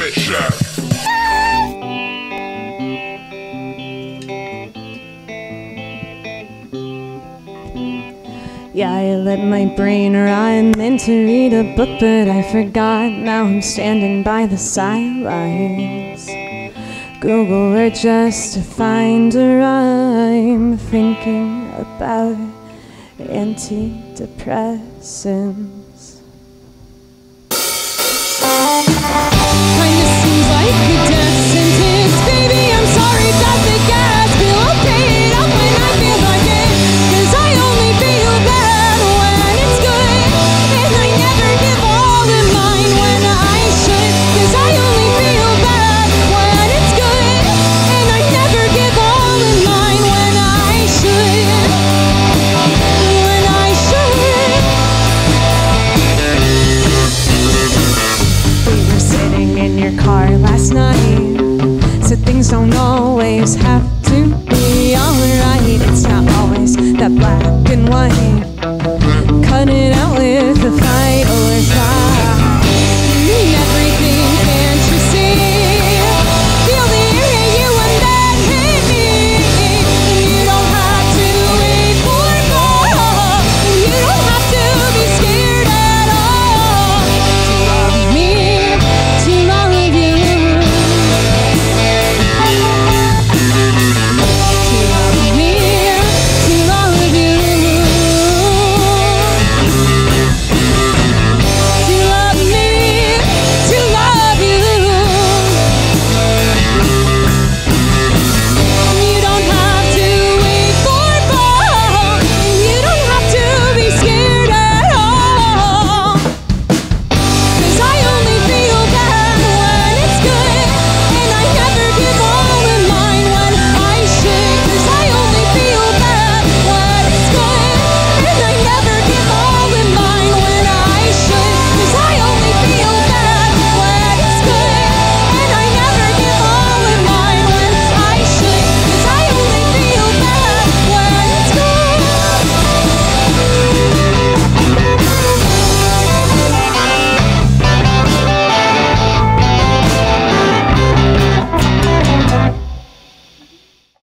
Biitchseat. Yeah, I let my brain run, meant to read a book, but I forgot. Now I'm standing by the sidelines. Google Earth just to find a rhyme, thinking about antidepressants. Kinda seems like a death sentence. Baby, I'm sorry that the gas bill will pay it up when I feel like it. 'Cause I only feel bad when it's good, and I never give all of mine when I should. 'Cause I only feel bad when it's good, and I never give all of mine when I should. When I should. We were sitting in your car last night, said things don't always have to be alright. It's not always that black and white. Cut it out with the fight or fight.